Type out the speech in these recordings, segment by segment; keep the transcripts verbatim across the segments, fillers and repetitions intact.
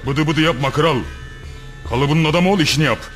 Bıdı bıdı yapma kral. Kalıbının adamı ol, işini yap.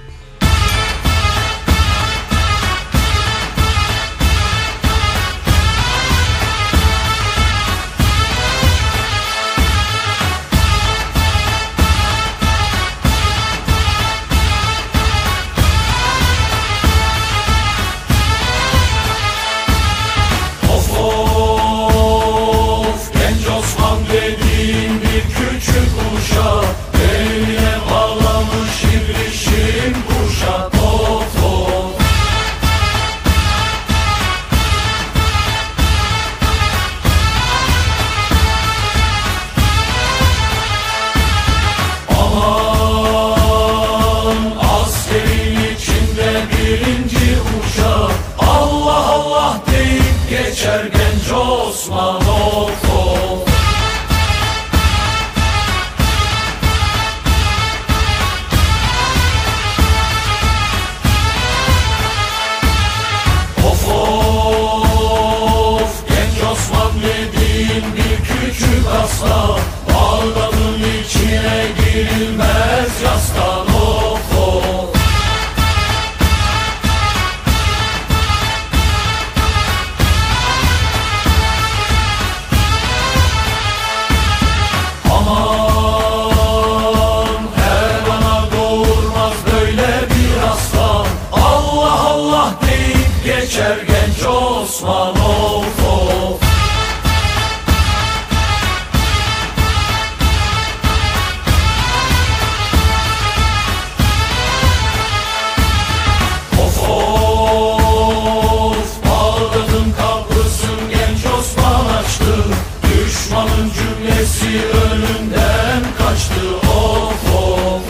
Geçer genç Osman of of. Of of, genç Osman dediğin bir küçük aslan. Bağdat'ın içine girilmez yastan of of. Geçer genç Osman of of. Of of, Bağdat'ın kapısını genç Osman açtı. Düşmanın cümlesi önünden kaçtı of of.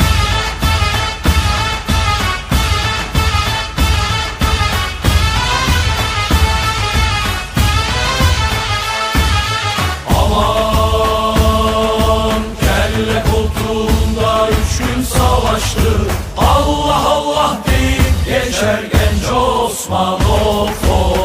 Allah Allah deyip geçer genç Osman of of.